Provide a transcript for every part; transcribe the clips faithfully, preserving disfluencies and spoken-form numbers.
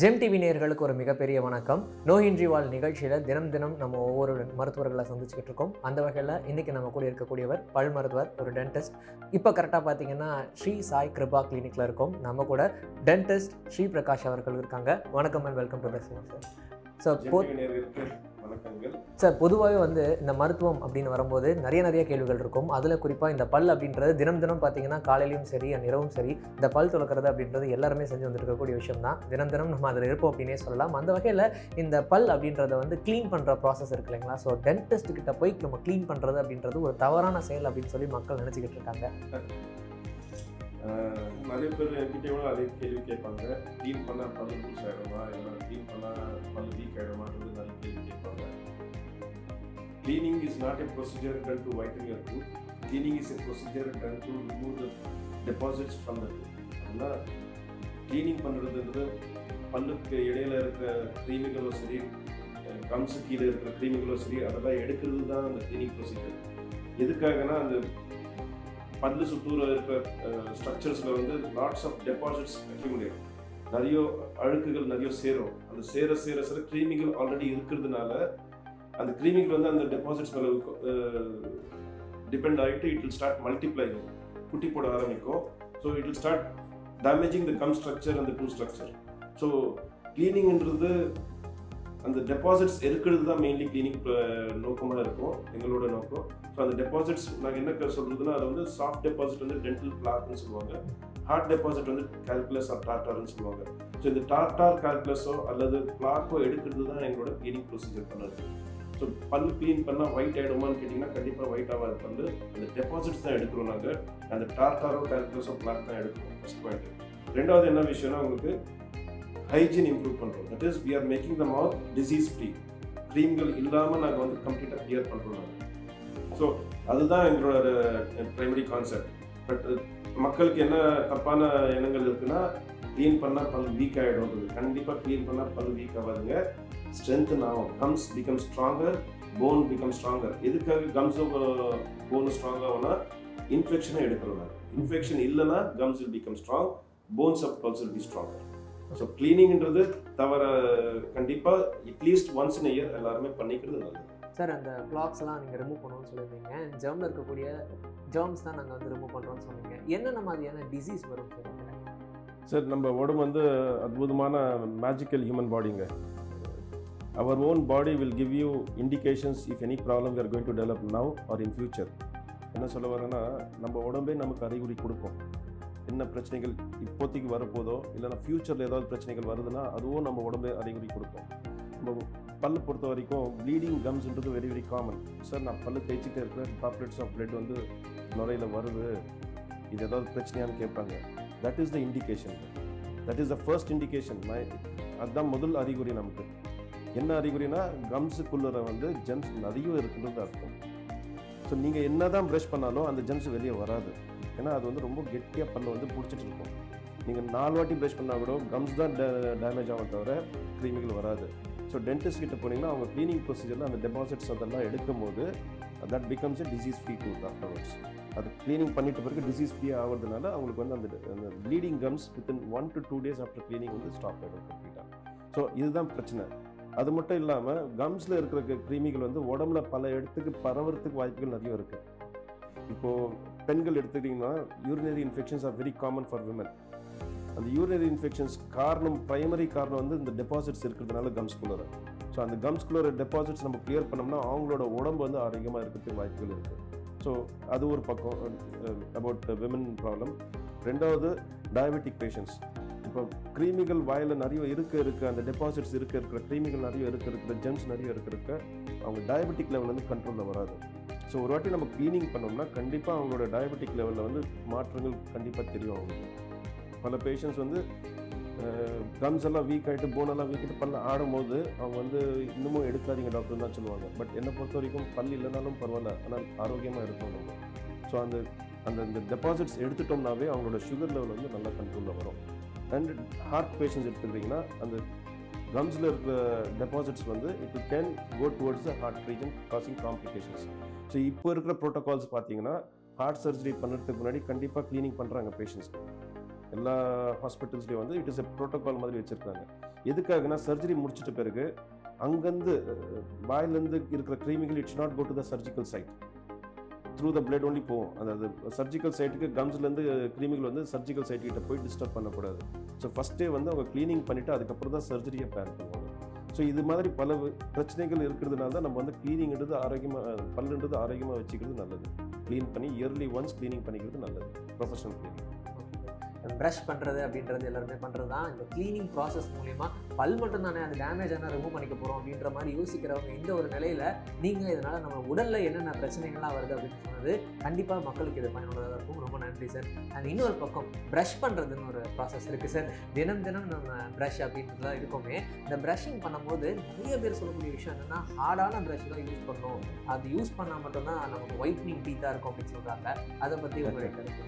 GeM TV நேயர்களுக்கு ஒரு மிகப்பெரிய வணக்கம். நோயின்றி வாழ் நிகழ்ச்சியில் தினம் தினம் நம்ம ஒவ்வொரு மருத்துவர்களை சந்திச்சுக்கிட்டு இருக்கோம். அந்த வகையில் இன்றைக்கி நம்ம கூட இருக்கக்கூடியவர் பல் மருத்துவர், ஒரு டென்டிஸ்ட். இப்போ கரெக்டாக பார்த்தீங்கன்னா ஸ்ரீ சாய் கிருபா கிளினிக்கில் இருக்கோம். நம்ம கூட டென்டிஸ்ட் ஸ்ரீ பிரகாஷ் அவர்கள் இருக்காங்க. வணக்கம் and welcome to the show sir. Sir sir பொதுவாகவே வந்து இந்த மருத்துவம் அப்படின்னு வரும்போது நிறைய நிறைய கேள்விகள் இருக்கும். அதில் குறிப்பாக இந்த பல் அப்படின்றது தினம் தினம் பார்த்தீங்கன்னா காலையிலையும் சரி இரவும் சரி இந்த பல் துலக்கிறது அப்படின்றது எல்லாருமே செஞ்சு வந்துட்டு இருக்கக்கூடிய விஷயம் தான். தினம் தினம் நம்ம அதில் இருப்போம் அப்படின்னே சொல்லலாம். அந்த வகையில் இந்த பல் அப்படின்றத வந்து க்ளீன் பண்ணுற ப்ராசஸ் இருக்கு இல்லைங்களா? ஸோ டென்டிஸ்ட் கிட்ட போய் நம்ம க்ளீன் பண்ணுறது அப்படின்றது ஒரு தவறான செயல் அப்படின்னு சொல்லி மக்கள் நினச்சிக்கிட்டு இருக்காங்க. நிறைய பேர் என்கிட்ட அதே கேள்வி கேட்பாங்க, க்ளீன் பண்ணால் பல் லூஸ் ஆகிடுமா, இல்லை க்ளீன் பண்ணால் பல் வீக் ஆகிடுமான்றது நிறைய கேள்வி கேட்பாங்க. Cleaning is not a procedure done to whiten your tooth. Cleaning is a procedure done to remove the deposits from the tooth. அதனால் க்ளீனிங் பண்ணுறதுன்றது பல்லுக்கு இடையில இருக்கிற கிருமிகளோ சரி, கம்ஸு கீழே இருக்கிற கிருமிகளோ சரி, அதெல்லாம் எடுக்கிறது தான் அந்த க்ளீனிங் ப்ரொசீஜர். எதுக்காகனா அந்த பல்லு சுற்றூர இருக்கிற ஸ்ட்ரக்சர்ஸில் வந்து லாட்ஸ் ஆஃப் டெபாசிட்ஸ் அக்யூமுலேட், நிறைய அழுக்குகள் நிறைய சேரும். அந்த சேர சேர சேர கிருமிகள் ஆல்ரெடி இருக்கிறதுனால அந்த கிருமிகள் வந்து அந்த டெபாசிட்ஸ் மேலே டிபெண்ட் ஆகிட்டு இட் வில் ஸ்டார்ட் மல்டிப்ளைங், குட்டி போட ஆரம்பிக்கும். So it will start damaging the gum structure அந்த டூ ஸ்ட்ரக்சர். ஸோ க்ளீனிங்ன்றது அந்த டெபாசிட்ஸ் இருக்கிறது தான் மெயின்லி கிளீனிங் நோக்கமாக இருக்கும், எங்களோட நோக்கம். ஸோ அந்த டெபாசிட்ஸ் நாங்கள் என்ன சொல்கிறதுனா, அது வந்து சாஃப்ட் டெபாசிட் வந்து டென்டல் பிளாக்னு சொல்லுவாங்க, ஹார்ட் டெபாசிட் வந்து கால்குலஸ் ஆர் டார்டார்னு சொல்லுவாங்க. ஸோ இந்த டார்டார் கால்குலஸோ அல்லது பிளாக்கோ எடுக்கிறது தான் எங்களோட கிளீனிங் ப்ரொசீஜர் பண்ணுறது. ஸோ பல் க்ளீன் பண்ணால் ஒயிட் ஆகிடுமான்னு கேட்டிங்கன்னா கண்டிப்பாக ஒயிட் ஆகாது பல்லு. அந்த டெபாசிட்ஸ் தான் எடுக்கிறோம் நாங்கள், அந்த டார்டாரோ கால்குலஸோ பிளாக் தான் எடுக்கிறோம். First point. ரெண்டாவது என்ன விஷயம்னா, உங்களுக்கு ஹைஜீன் இம்ப்ரூவ் பண்ணுறோம். That is we are making the mouth disease free. க்ரீம்கள் இல்லாமல் நாங்கள் வந்து கம்ப்ளீட்டாக கிளியர் பண்ணுறோம் நாங்கள். ஸோ அதுதான் எங்களோட ப்ரைமரி கான்செப்ட். பட் மக்களுக்கு என்ன தப்பான எண்ணங்கள் இருக்குன்னா, க்ளீன் பண்ணால் பல் வீக் ஆகிடும். கண்டிப்பாக க்ளீன் பண்ணால் பல் வீக் ஆகாதுங்க, ஸ்ட்ரென்தன் ஆகும். Gums become stronger, bone become stronger. எதுக்காக கம்ஸும் போனும் ஸ்ட்ராங் ஆகும்னா, இன்ஃபெக்ஷனை எடுக்கிறோம் நாங்கள். இன்ஃபெக்ஷன் இல்லைன்னா gums will become strong, bones of also will be stronger. So க்ளீனிங்ன்றது தவிர கண்டிப்பாக அட்லீஸ்ட் ஒன்ஸ் இன் இயர் எல்லாருமே பண்ணிக்கிறது நல்லது. சார், அந்த பிளாக்ஸ்லாம் நீங்கள் ரிமூவ் பண்ணணும்னு சொல்லியிருந்தீங்க. ஜெர்மில் இருக்கக்கூடிய ஜெர்ம்ஸ் தான் நாங்கள் வந்து ரிமூவ் பண்ணுறோம்னு சொன்னீங்க. என்னென்ன மாதிரியான டிசீஸ் வரும் சார்? சார், நம்ம உடம்பு வந்து அற்புதமான மேஜிக்கல் ஹியூமன் பாடிங்க. Our own body will give you indications if any problem we are going to develop now or in future. என்ன சொல்ல வரேன்னா, நம்ம உடம்பே நமக்கு அறிகுறி கொடுக்கும். என்ன பிரச்சனைகள் இப்போதைக்கு வரப்போதோ, இல்லைனா ஃப்யூச்சரில் ஏதாவது பிரச்சனைகள் வருதுன்னா அதுவும் நம்ம உடம்பே அறிகுறி கொடுக்கும். நம்ம பல்லு பொறுத்த வரைக்கும் ப்ளீடிங் கம்ஸ்ன்றது வெரி வெரி காமன். சார், நான் பல்லு தேய்ச்சிட்டே இருக்கிறேன், டாப்லெட்ஸ் ஆஃப் பிளட் வந்து நுரையில் வருது, இது ஏதாவது பிரச்சனையான்னு கேட்பாங்க. That is the indication, that is the first indication. அதுதான் முதல் அறிகுறி நமக்கு. என்ன அறிகுறினா, கம்ஸுக்குள்ளே வந்து ஜெம்ஸ் நிறைய இருக்குன்றது அர்த்தம். ஸோ நீங்கள் என்ன தான் ப்ரஷ் பண்ணாலும் அந்த ஜெம்ஸ் வெளியே வராது. ஏன்னா அது வந்து ரொம்ப கெட்டியாக பல்ல வந்து பிடிச்சிட்டு இருக்கும். நீங்கள் நாலு வாட்டி ப்ரஷ் பண்ணால் கூட கம்ஸ் தான் டே டேமேஜ் ஆகும், தவிர கிருமிகள் வராது. ஸோ டென்டிஸ்ட் கிட்ட போனீங்கன்னா அவங்க க்ளீனிங் ப்ரொசீஜரில் அந்த டெபாசிட்ஸ் அதெல்லாம் எடுக்கும் போது that becomes a disease free tooth afterwards. அது க்ளீனிங் பண்ணிட்ட பிறகு டிசீஸ் ஃப்ரீ ஆகிறதுனால அவங்களுக்கு வந்து அந்த அந்த bleeding gums within one to two days after cleaning வந்து ஸ்டாப் ஆகிடும் கம்ப்ளீட்டாக. ஸோ இதுதான் பிரச்சனை. அது மட்டும் இல்லாமல் கம்ஸில் இருக்கிற கிருமிகள் வந்து உடம்புல பல இடத்துக்கு பரவறதுக்கு வாய்ப்புகள் நிறைய இருக்குது. இப்போது பெண்கள் எடுத்துக்கிட்டிங்கன்னா urinary infections are very common for women. அந்த யூரினரி இன்ஃபெக்ஷன்ஸ் காரணம், ப்ரைமரி காரணம் வந்து இந்த டெபாசிட்ஸ் இருக்கிறதுனால கம்ஸ் குள்ளர. ஸோ அந்த கம்ஸ் குள்ளர டெபாசிட்ஸ் நம்ம கிளியர் பண்ணோம்னா அவங்களோட உடம்பு வந்து ஆரோக்கியமாக இருக்கிறதுக்கு வாய்ப்புகள் இருக்குது. ஸோ அது ஒரு பக்கம் அபவுட் விமன் ப்ராப்ளம். ரெண்டாவது, டயபெட்டிக் பேஷண்ட்ஸ். இப்போ கிருமிகள் வாயில் நிறைய இருக்க இருக்க அந்த டெபாசிட்ஸ் இருக்க இருக்கிற கிருமிகள் நிறைய இருக்க இருக்கிற ஜெம்ஸ் நிறைய இருக்க இருக்க அவங்க டயபெட்டிக் லெவலில் வந்து கண்ட்ரோலில் வராது. ஸோ ஒரு வாட்டி நம்ம க்ளீனிங் பண்ணோம்னா கண்டிப்பாக அவங்களோட டயபெட்டிக் லெவலில் வந்து மாற்றங்கள் கண்டிப்பாக தெரியும் அவங்களுக்கு. பல பேஷண்ட்ஸ் வந்து கம்ஸ் எல்லாம் வீக் ஆகிட்டு, போனெல்லாம் வீக் ஆகிட்டு பல்ல ஆடும்போது அவங்க வந்து இன்னமும் எடுக்காதீங்க டாக்டர் தான் சொல்லுவாங்க. பட் என்னை பொறுத்த வரைக்கும் பல் இல்லைனாலும் பரவாயில்ல, ஆனால் ஆரோக்கியமாக இருக்கும் நம்ம. ஸோ அந்த அந்த இந்த டெபாசிட்ஸ் எடுத்துட்டோம்னாவே அவங்களோட சுகர் லெவல் வந்து நல்லா கண்ட்ரோலில் வரும். அண்ட் ஹார்ட் பேஷண்ட்ஸ் எடுத்துக்கிட்டிங்கன்னா அந்த கம்ஸில் இருக்கிற டெபாசிட்ஸ் வந்து it can go towards the heart region causing complications. So இப்போ இருக்கிற ப்ரோட்டோகால்ஸ் பார்த்தீங்கன்னா ஹார்ட் சர்ஜரி பண்ணுறதுக்கு முன்னாடி கண்டிப்பாக க்ளீனிங் பண்ணுறாங்க பேஷண்ட்ஸ்க்கு. எல்லா ஹாஸ்பிட்டல்ஸ்லேயும் வந்து இட் இஸ் எ ப்ரோட்டோகால் மாதிரி வச்சுருக்காங்க. எதுக்காகனா சர்ஜரி முடிச்சிட்ட பிறகு அங்கேருந்து வாயிலேருந்து இருக்கிற கிருமிகள் it's not go to the surgical site, through the blood only போகும். அதாவது சர்ஜிக்கல் சைட்டுக்கு கம்ஸ்லேருந்து கிருமிகள் வந்து சர்ஜிக்கல் சைட் கிட்ட போய் டிஸ்டர்ப் பண்ணக்கூடாது. ஸோ ஃபஸ்ட்டே வந்து அவங்க க்ளீனிங் பண்ணிவிட்டு அதுக்கப்புறம் தான் சர்ஜரியை பிளான் பண்ணுவாங்க. ஸோ இது மாதிரி பல பிரச்சனைகள் இருக்கிறதுனால தான் நம்ம வந்து க்ளீனிங்கிறது ஆரோக்கியமாக, பல்லுன்றது ஆரோக்கியமாக வச்சுக்கிறது நல்லது. க்ளீன் பண்ணி இயர்லி ஒன்ஸ் க்ளீனிங் பண்ணிக்கிறது நல்லது, ப்ரொஃபஷனல் க்ளீனிங். ப்ரஷ் பண்ணுறது அப்படின்றது எல்லாருமே பண்ணுறது தான். இந்த க்ளீனிங் ப்ராசஸ் மூலிமா பல் மட்டும் தானே அது டேமேஜ் ஆனால் ரிமூவ் பண்ணிக்க போகிறோம் அப்படின்ற மாதிரி யோசிக்கிறவங்க இந்த ஒரு நிலையில் நீங்கள் இதனால் நம்ம உடலில் என்னென்ன பிரச்சனைகள்லாம் வருது அப்படின்னு சொன்னது கண்டிப்பாக மக்களுக்கு இது பயனுள்ளதாக இருக்கும். ரொம்ப நன்றி சார். அண்ட் இன்னொரு பக்கம் ப்ரஷ் பண்ணுறதுன்னு ஒரு ப்ராசஸ் இருக்குது சார். தினம் தினம் நம்ம ப்ரஷ் அப்படின்றதுலாம் இருக்கோமே, இந்த ப்ரஷிங் பண்ணும்போது நிறைய பேர் சொல்லக்கூடிய விஷயம் என்னென்னா ஹார்டான ப்ரஷ் தான் யூஸ் பண்ணணும், அது யூஸ் பண்ணால் மட்டும்தான் நமக்கு ஒயிட்னிங் டீத்தாக இருக்கும் அப்படின்னு சொல்கிறாங்க. அதை பற்றி உங்களுடைய கருத்து?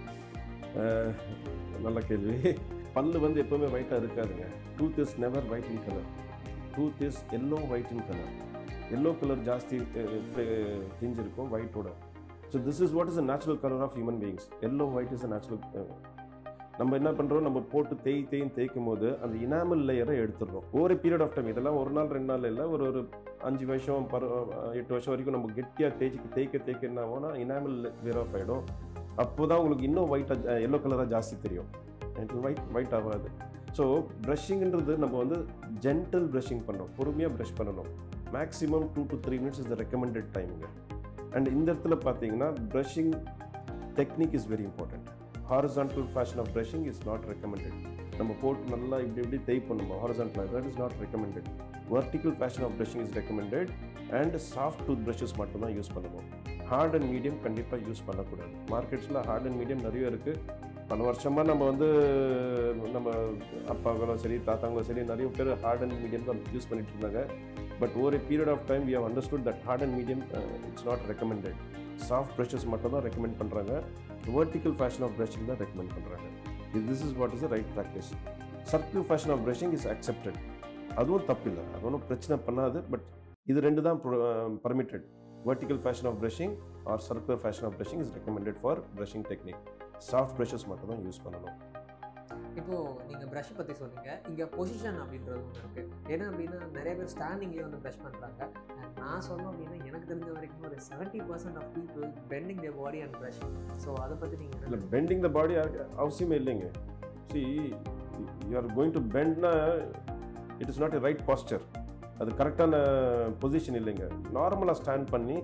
நல்ல கேள்வி. பல்லு வந்து எப்போவுமே ஒயிட்டாக இருக்காதுங்க. Tooth is never white in colour. Tooth is yellow white in colour. Yellow colour ஜாஸ்தி ஹிஞ்ச் இருக்கும் ஒயிட்டோட. So this is what is a natural colour of human beings. Yellow white is a natural. நம்ம என்ன பண்ணுறோம், நம்ம போட்டு தேய் தேயும் தேய்க்கும் போது அந்த இனாமல் லேயரை எடுத்துடுறோம். ஒரு பீரியட் ஆஃப் டைம், இதெல்லாம் ஒரு நாள் ரெண்டு நாள் இல்லை, ஒரு ஒரு அஞ்சு வருஷம் பரு எட்டு வருஷம் வரைக்கும் நம்ம கெட்டியாக தேய்ச்சி தேய்க்க தேய்க்க என்ன ஆகும்னா இனாமல் வேர் ஆஃப் ஆகிடும். அப்போ தான் உங்களுக்கு இன்னும் ஒயிட்டாக எல்லோ கலராக ஜாஸ்தி தெரியும், ஒயிட் ஒயிட் ஆகாது. ஸோ ப்ரஷிங்கிறது நம்ம வந்து ஜென்டல் ப்ரஷிங் பண்ணணும், பொறுமையாக ப்ரஷ் பண்ணணும். Maximum two to three minutes is the recommended டைமுங்க. அண்ட் இந்த இடத்துல பார்த்தீங்கன்னா brushing technique is very important. Horizontal fashion of brushing is not recommended. நம்ம போட்டு நல்லா இப்படி இப்படி தேய் பண்ணுவோம் horizontal, that is not recommended. Vertical fashion of brushing is recommended. And soft tooth brushes மட்டும்தான் யூஸ் பண்ணணும். ஹார்ட் அண்ட் மீடியம் கண்டிப்பாக யூஸ் பண்ணக்கூடாது. மார்க்கெட்ஸில் ஹார்ட் அண்ட் மீடியம் நிறைய இருக்குது. பல வருஷமாக நம்ம வந்து நம்ம அப்பாங்களும் சரி தாத்தாங்களும் சரி நிறைய பேர் ஹார்ட் அண்ட் மீடியம் தான் யூஸ் பண்ணிட்டு இருந்தாங்க. பட் ஒரு period of time we have understood that hard and medium it's not recommended. Soft brushes மட்டும் தான் ரெக்கமெண்ட் பண்ணுறாங்க. வெர்டிக்கல் ஃபேஷன் ஆஃப் ப்ரஷிங் தான் ரெக்கமெண்ட் பண்ணுறாங்க. This is what is the right practice. Circle fashion of brushing is accepted. அதுவும் தப்பு இல்லை, அது ஒன்றும் பிரச்சனை பண்ணாது. பட் இது ரெண்டு தான் permitted. Vertical fashion of brushing or circular fashion of brushing is recommended for brushing technique. Soft brushes மட்டும் தான் யூஸ் பண்ணணும். இப்போது நீங்கள் ப்ரஷ் பற்றி சொன்னீங்க, இங்கே பொசிஷன் அப்படின்றது ஒன்று இருக்குது. ஏன்னா அப்படின்னா நிறைய பேர் ஸ்டாண்டிங்லேயே வந்து ப்ரஷ் பண்ணுறாங்க. நான் சொன்னோம் அப்படின்னா எனக்கு தெரிஞ்ச வரைக்கும் ஒரு seventy percent of people bending their body and brushing. So அதை பற்றி நீங்கள் இல்லை, பெண்டிங் த பாடி அவசியமே இல்லைங்க. See, you are going to bend na, it is not a right posture. அது கரெக்டான பொசிஷன் இல்லைங்க. நார்மலாக ஸ்டாண்ட் பண்ணி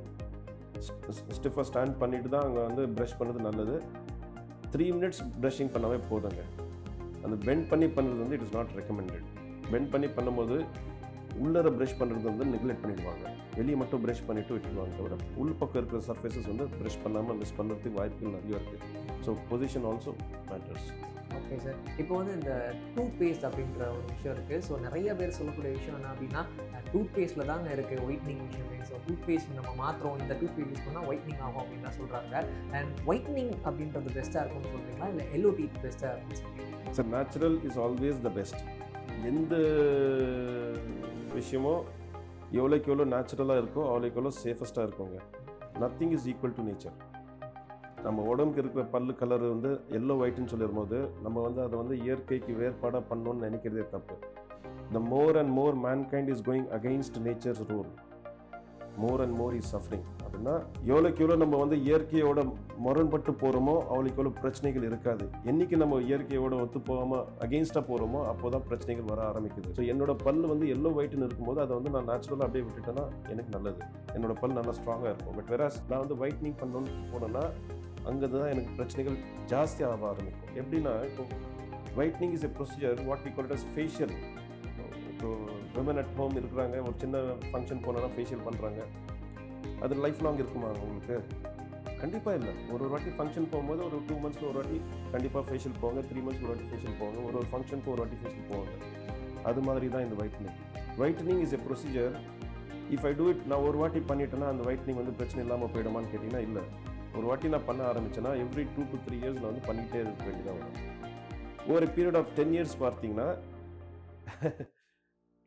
ஸ்டிஃபாக ஸ்டாண்ட் பண்ணிட்டு தான் அங்கே வந்து ப்ரஷ் பண்ணுறது நல்லது. த்ரீ மினிட்ஸ் ப்ரஷிங் பண்ணாவே போதுங்க. அந்த பெண்ட் பண்ணி பண்ணுறது வந்து it is not recommended. Bend பண்ணி பண்ணும்போது உள்ளர ப்ரஷ் பண்ணுறது வந்து நெக்லெக்ட் பண்ணிடுவாங்க. வெளியே மட்டும் ப்ரஷ் பண்ணிவிட்டு விட்டுடுவாங்க. தவிர உள் பக்கம் இருக்கிற சர்ஃபேஸஸ் வந்து ப்ரஷ் பண்ணாமல் மிஸ் பண்ணுறதுக்கு வாய்ப்புகள் நிறைய இருக்குது. So position also matters. Okay sir. இப்போ வந்து இந்த டூத் பேஸ்ட் அப்படின்ற ஒரு விஷயம் இருக்குது. ஸோ நிறைய பேர் சொல்லக்கூடிய விஷயம் என்ன அப்படின்னா டூத் பேஸ்ட்டில் தாங்க இருக்குது ஒயிட்னிங் விஷயமே. ஸோ டூத் பேஸ்ட் நம்ம மாத்திரம் இந்த டூத் பேஸ்ட் யூஸ் பண்ணால் ஒயிட்னிங் ஆகும் அப்படின்லாம் சொல்கிறாங்க. அண்ட் ஒயிட்னிங் அப்படின்றது பெஸ்ட்டாக இருக்கும்னு சொல்கிறீங்களா இல்லை எல்லோ டீத் பெஸ்ட்டாக அப்படின்னு சொல்கிறீங்களா? Sir, natural is always the best. எந்த விஷயமோ எவ்வளோக்கு எவ்வளோ நேச்சுரலாக இருக்கோ அவ்வளோக்கு எவ்வளோ சேஃபஸ்ட்டாக இருக்குங்க. Nothing is equal to nature. நம்ம உடம்புக்கு இருக்கிற பல்லு கலர் வந்து எல்லோ ஒயிட்னு சொல்லிடும் போது நம்ம வந்து அதை வந்து இயற்கைக்கு வேறுபாடாக பண்ணணும்னு நினைக்கிறதே தப்பு. The more and more mankind is going against nature's rule. More and more is suffering. அப்படின்னா எவ்வளோக்கு எவ்வளோ நம்ம வந்து இயற்கையோட முரண்பட்டு போகிறோமோ அவ்வளோக்கு எவ்வளோ பிரச்சனைகள் இருக்காது. என்றைக்கு நம்ம இயற்கையோட ஒத்து போகாமல் அகெயின்ஸ்டாக போகிறோமோ அப்போ தான் பிரச்சனைகள் வர ஆரம்பிக்குது. ஸோ என்னோட பல் வந்து எல்லோ ஒயிட்னு இருக்கும்போது அதை வந்து நான் நேச்சுரலாக அப்படியே விட்டுட்டேன்னா எனக்கு நல்லது. என்னோட பல் நல்லா ஸ்ட்ராங்காக இருக்கும். பட் வேற நான் வந்து ஒயிட்னிங் பண்ணணும்னு போனேன்னா அங்கே தான் எனக்கு பிரச்சனைகள் ஜாஸ்தியாக ஆக ஆரம்பிக்கும். எப்படின்னா இப்போ whitening is a procedure what we call it as facial. இப்போ விமன் அட் ஹோம் இருக்கிறாங்க, ஒரு சின்ன ஃபங்க்ஷன் போனோன்னா ஃபேஷியல் பண்ணுறாங்க. அது லைஃப் லாங் இருக்குமா உங்களுக்கு? கண்டிப்பாக இல்லை. ஒரு ஒரு வாட்டி ஃபங்க்ஷன் போகும்போது ஒரு டூ மந்த்ஸ்க்கு ஒரு வாட்டி கண்டிப்பாக ஃபேஷியல் போவாங்க, த்ரீ மந்த்ஸ்க்கு ஒரு வாட்டி ஃபேஷியல் போவாங்க, ஒரு ஒரு ஃபங்க்ஷனுக்கு ஒரு வாட்டி ஃபேஷியல் போவாங்க. அது மாதிரி தான் இந்த whitening. Whitening is a procedure. If I do it, நான் ஒரு வாட்டி பண்ணிட்டேன்னா அந்த ஒயிட்னிங் வந்து பிரச்சனை இல்லாமல் போயிடுமான்னு கேட்டிங்கன்னா இல்லை. ஒரு வாட்டி நான் பண்ண ஆரம்பிச்சேன்னா every two to three years நான் வந்து பண்ணிகிட்டே இருக்க வேண்டியதாக வரும். ஒரு பீரியட் ஆஃப் டென் இயர்ஸ் பார்த்தீங்கன்னா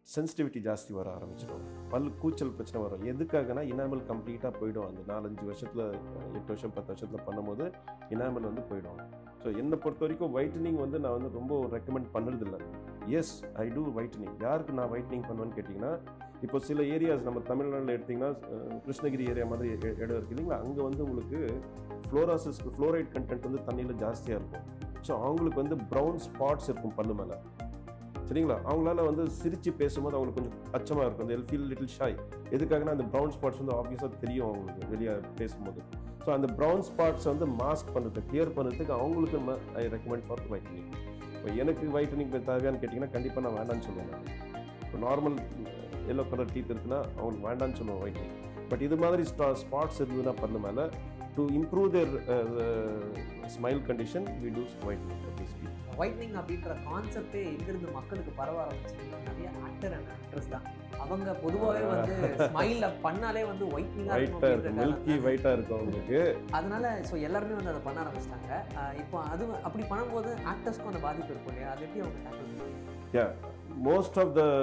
சென்சிட்டிவிட்டி ஜாஸ்தி வர ஆரம்பிச்சிடும், பல் கூச்சல் பிரச்சனை வரும். எதுக்காகனா இனாமல் கம்ப்ளீட்டாக போயிடும். அந்த நாலஞ்சு வருஷத்தில் எட்டு வருஷம் பத்து வருஷத்தில் பண்ணும்போது இனாமல் வந்து போயிடும். ஸோ என்னை பொறுத்த வரைக்கும் ஒயிட்டனிங் வந்து நான் வந்து ரொம்ப ரெக்கமெண்ட் பண்ணுறதில்லை. Yes, I do whitening. யாருக்கு நான் ஒயிட்டனிங் பண்ணுவேன்னு கேட்டிங்கன்னா, இப்போ சில ஏரியாஸ் நம்ம தமிழ்நாட்டில் எடுத்திங்கன்னா கிருஷ்ணகிரி ஏரியா மாதிரி இடம் இருக்குது இல்லைங்களா, அங்கே வந்து உங்களுக்கு ஃப்ளோராசிஸ் ஃப்ளோரைட் கண்டென்ட் வந்து தண்ணியில் ஜாஸ்தியாக இருக்கும். ஸோ அவங்களுக்கு வந்து ப்ரௌன் ஸ்பாட்ஸ் இருக்கும் பல்லு மேலே, சரிங்களா. அவங்களால வந்து சிரித்து பேசும்போது அவங்களுக்கு கொஞ்சம் அச்சமாக இருக்கும். அந்த ஃபீல் லிட்டில் ஷாய். எதுக்காகனா அந்த ப்ரௌன் ஸ்பாட்ஸ் வந்து ஆப்வியஸாக தெரியும் அவங்களுக்கு வெளியே பேசும்போது. ஸோ அந்த ப்ரௌன் ஸ்பாட்ஸை வந்து மாஸ்க் பண்ணுறதுக்கு, கிளியர் பண்ணுறதுக்கு அவங்களுக்கு ஐ ரெக்கமெண்ட் ஃபார் ஒயிட்டனிங். இப்போ எனக்கு ஒயிட்டனிங் தேவையான்னு கேட்டிங்கன்னா கண்டிப்பாக நான் வேண்டான்னு சொல்லுவேன். இப்போ நார்மல் எல்லோ கலர் டீத் இருக்குன்னா அவங்களுக்கு வேண்டான்னு சொல்லுவேன் ஒயிட்டனிங். பட் இது மாதிரி ஸ்டா ஸ்பாட்ஸ் இருந்ததுன்னா பண்ண மேலே to improve their smile condition we do whitening. Whitening அப்படின்ற கான்செப்டே எங்கிருந்து மக்களுக்கு பரவ ஆரம்பிச்சுன்னா நிறைய ஆக்டர் அண்ட் ஆக்ட்ரஸ் தான். அவங்க பொதுவாகவே வந்து ஸ்மைல பண்ணாலே வந்து ஒயிட்னிங்கா இருக்கும், மில்கி ஒயிட்டா இருக்கும் அவங்களுக்கு. அதனால ஸோ எல்லாருமே வந்து அதை பண்ண ஆரம்பிச்சிட்டாங்க. இப்போ அது அப்படி பண்ணும்போது ஆக்டர்ஸ்க்கும் அந்த பாதிப்பு இருக்கும் இல்லையா, அது எப்படி அவங்க டேக்கிள் பண்ணுவாங்க? யா, மோஸ்ட் ஆஃப் த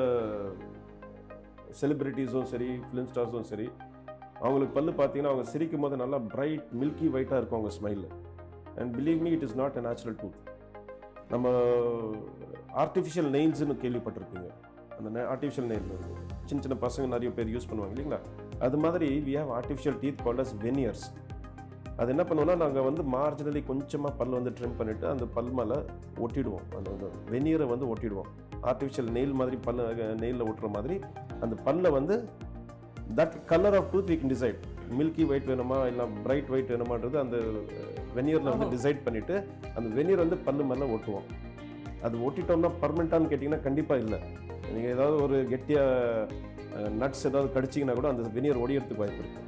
செலிபிரிட்டிஸும் சரி, ஃபிலிம் ஸ்டார்ஸும் சரி, அவங்களுக்கு பல்லு பார்த்தீங்கன்னா அவங்க சிரிக்கும் போது நல்லா பிரைட் மில்கி ஒயிட்டாக இருக்கும் அவங்க smile. And believe me, it is not a natural tooth. நம்ம ஆர்டிஃபிஷியல் நெயில்ஸ்னு கேள்விப்பட்டிருப்பீங்க. அந்த ஆர்டிஃபிஷியல் நெயில் சின்ன சின்ன பசங்க நிறைய பேர் யூஸ் பண்ணுவாங்க இல்லைங்களா, அது மாதிரி we have artificial teeth called as veneers. அது என்ன பண்ணுவோம்னா நாங்கள் வந்து மார்ஜினலி கொஞ்சமாக பல் வந்து ட்ரிம் பண்ணிவிட்டு அந்த பல் மேலே ஒட்டிடுவோம். அந்த வெனியரை வந்து ஒட்டிடுவோம். ஆர்டிஃபிஷியல் நெயில் மாதிரி பல் நெயிலில் ஒட்டுற மாதிரி அந்த பல்லை வந்து that colour of tooth we can decide. Milky white வேணுமா இல்லை பிரைட் ஒயிட் வேணுமான்றது அந்த வெனியரில் வந்து டிசைட் பண்ணிவிட்டு அந்த வெனியர் வந்து பல்லு மேலே ஒட்டுவோம். அது ஒட்டிட்டோம்னா பர்மனெண்ட்டானு கேட்டிங்கன்னா கண்டிப்பாக இல்லை. நீங்கள் ஏதாவது ஒரு கெட்டியாக நட்ஸ் ஏதாவது கடிச்சிங்கன்னா கூட அந்த வெனியர் ஒடியறதுக்கு வாய்ப்பு இருக்குது.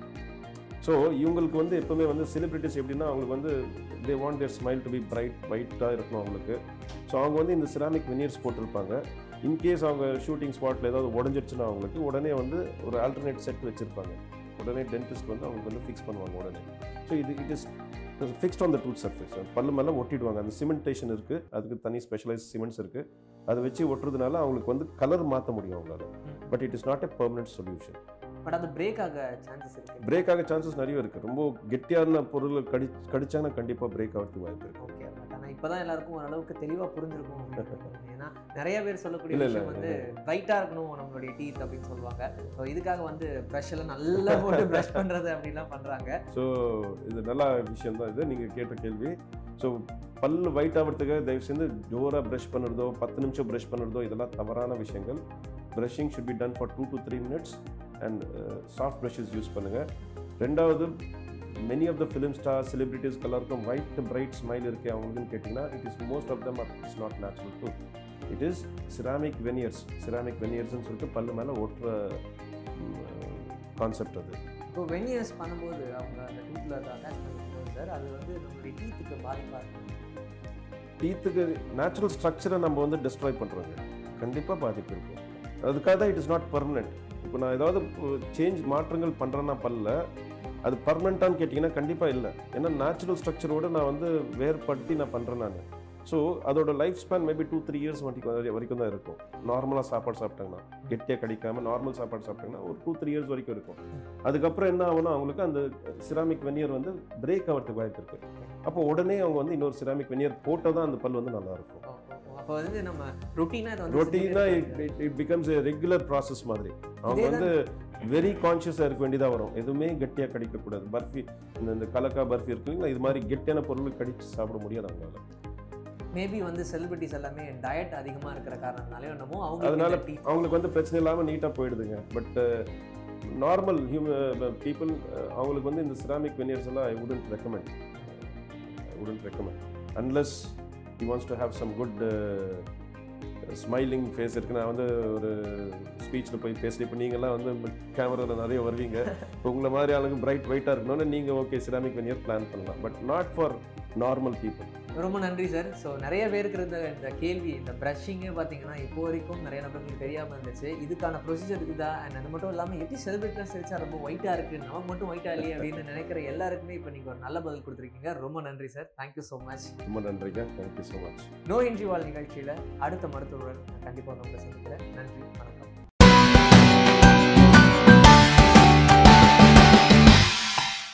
ஸோ இவங்களுக்கு வந்து எப்போவுமே வந்து செலிபிரிட்டிஸ் எப்படின்னா அவங்களுக்கு வந்து they want their smile to be bright ஒயிட்டாக இருக்கணும் அவங்களுக்கு. ஸோ அவங்க வந்து இந்த சிராமிக் வெனியர்ஸ் போட்டிருப்பாங்க. இன்கேஸ் அவங்க ஷூட்டிங் ஸ்பாட்டில் ஏதாவது உடஞ்சிடுச்சுன்னா அவங்களுக்கு உடனே வந்து ஒரு ஆல்டர்னேட் செட் வச்சுருப்பாங்க. உடனே டென்டிஸ்ட் வந்து அவங்களுக்கு வந்து ஃபிக்ஸ் பண்ணுவாங்க உடனே. ஸோ இது it is fixed on the tooth surface. பல்லு மேலே ஒட்டிடுவாங்க. அந்த சிமெண்டேஷன் இருக்குது, அதுக்கு தனி ஸ்பெஷலைஸ் சிமெண்ட்ஸ் இருக்குது. அதை வச்சு ஒட்டுறதுனால அவங்களுக்கு வந்து கலர் மாற்ற முடியும் அவங்களால. But it is not a permanent solution. But அது பிரேக் ஆக சான்சஸ் இருக்குது. பிரேக் ஆக சான்சஸ் நிறைய இருக்குது. ரொம்ப கெட்டியான பொருள் கடி கடிச்சாங்கன்னா கண்டிப்பாக பிரேக் ஆகிறதுக்கு வாய்ப்பு இருக்குது. ஓகே, பட் ஆனால் இப்போ தான் எல்லாருக்கும் ஓரளவுக்கு தெளிவாக புரிஞ்சிருக்கும். ஏன்னா நிறைய பேர் சொல்லக்கூடிய விஷயம் வந்து பிரைட்டாக இருக்கணும் நம்மளுடைய டீத் அப்படின்னு சொல்லுவாங்க. ஸோ இதுக்காக வந்து ப்ரஷ் எல்லாம் நல்லா போட்டு ப்ரஷ் பண்ணுறது அப்படின்லாம் பண்ணுறாங்க. ஸோ இது நல்ல விஷயம் தான் இது நீங்கள் கேட்ட கேள்வி. ஸோ பல் ஒயிட் ஆகிறதுக்காக தயவு செஞ்சு ஜோராக ப்ரஷ் பண்ணுறதோ பத்து நிமிஷம் ப்ரஷ் பண்ணுறதோ இதெல்லாம் தவறான விஷயங்கள். Brushing should be done for two to three minutes and soft brushes use பண்ணுங்கள். ரெண்டாவது, many of the film star செலிபிரிட்டிஸ்க்கு எல்லாருக்கும் ஒயிட் பிரைட் ஸ்மைல் இருக்கே அவங்களுக்குன்னு கேட்டிங்கன்னா it is most of them or it's not natural tooth. It is ceramic veneers. Ceramic வெனியர்ஸ்ன்னு சொல்லிட்டு பல்லு மேலே ஓட்டுற கான்செப்ட் அது. இப்போ வெனியர்ஸ் பண்ணும்போது அவங்க அந்த டூத்தில் அதை அட்டாச் பண்ணிருக்கோம் சார், அது வந்து நம்மளுடைய டீத்துக்கு பாதிப்பாக இருக்கும். டீத்துக்கு நேச்சுரல் ஸ்ட்ரக்சரை நம்ம வந்து டிஸ்ட்ராய் பண்ணுறோங்க, கண்டிப்பாக பாதிப்பு இருக்கும். அதுக்காக தான் இட் இஸ் நாட் பர்மனெண்ட். இப்போ நான் ஏதாவது சேஞ்ச் மாற்றங்கள் பண்ணுறேன்னா பல்ல அது பர்மனெண்ட்டான்னு கேட்டிங்கன்னா கண்டிப்பாக இல்லை. ஏன்னா நேச்சுரல் ஸ்ட்ரக்சரோடு நான் வந்து வேறுபடுத்தி நான் பண்ணுறேன் நான். ஸோ அதோட life span maybe two three years வரைக்கும் வரைக்கும் தான் இருக்கும். நார்மலாக சாப்பாடு சாப்பிட்டாங்கன்னா, கெட்டியாக கடிக்காமல் நார்மல் சாப்பாடு சாப்பிட்டாங்கன்னா ஒரு டூ த்ரீ இயர்ஸ் வரைக்கும் இருக்கும். அதுக்கப்புறம் என்ன ஆகும்னா அவங்களுக்கு அந்த சிராமிக் வெனியர் வந்து பிரேக் ஆகிறதுக்கு வாய்ப்பு இருக்குது. அப்போ உடனே அவங்க வந்து இன்னொரு சிராமிக் வெனியர் போட்டால் தான் அந்த பல் வந்து நல்லாயிருக்கும். அப்போ வந்து நம்ம ரொட்டீனாக ரொட்டீனா it becomes a regular process மாதிரி. அவங்க வந்து வெரி கான்ஷியஸாக இருக்க வேண்டியதாக வரும். எதுவுமே கெட்டியாக கடிக்கக்கூடாது. பர்ஃபி இந்த கலக்கா பர்ஃபி இருக்குங்களா, இது மாதிரி கெட்டியான பொருள் கடிச்சு சாப்பிட முடியாது அவங்களால. மேபி வந்து செலிபிரிட்டிஸ் எல்லாமே டயட் அதிகமாக இருக்கிற காரணத்தினாலே என்னமோ அவங்க அதனால அவங்களுக்கு வந்து பிரச்சனை இல்லாமல் நீட்டாக போயிடுதுங்க. பட் நார்மல் ஹியூமன் பீப்புள் அவங்களுக்கு வந்து இந்த சிராமிக் வெனியர்ஸ் எல்லாம் I wouldn't recommend I wouldn't recommend unless he wants to have some good uh, smiling face இருக்குது. நான் வந்து ஒரு ஸ்பீச்சில் போய் பேசுகிறேன். இப்போ நீங்கள்லாம் வந்து கேமராவில் நிறைய வருவீங்க. இப்போ உங்களை மாதிரி ஆளுங்க பிரைட் ஒயிட்டாக இருக்கணும்னு நீங்கள் ஓகே சிராமிக் வெனியர் பிளான் பண்ணலாம். But not for normal people. ரொம்ப நன்றி சார். ஸோ நிறைய பேருக்கு இருந்த இந்த கேள்வி, இந்த ப்ரஷிங்கே பார்த்தீங்கன்னா இப்போ வரைக்கும் நிறைய நபர்களுக்கு தெரியாமல் இருந்துச்சு. இதுக்கான ப்ரொசீஜர் இருக்குதா, அண்ட் அது மட்டும் இல்லாமல் எப்படி செலிபிரிட்டிலாம் சிரிச்சா ரொம்ப ஒயிட்டாக இருக்குது, நமக்கு மட்டும் ஒயிட்டாக இல்லையே அப்படின்னு நினைக்கிற எல்லாருக்குமே இப்போ நீங்கள் ஒரு நல்ல பதில் கொடுத்துருக்கீங்க. ரொம்ப நன்றி சார். Thank you so much. ரொம்ப நன்றிங்க. Thank you so much. No entry wall நிகழ்ச்சியில் அடுத்த மருத்துவருடன் கண்டிப்பாக உங்களை சந்திக்கிறேன். நன்றி, வணக்கம்.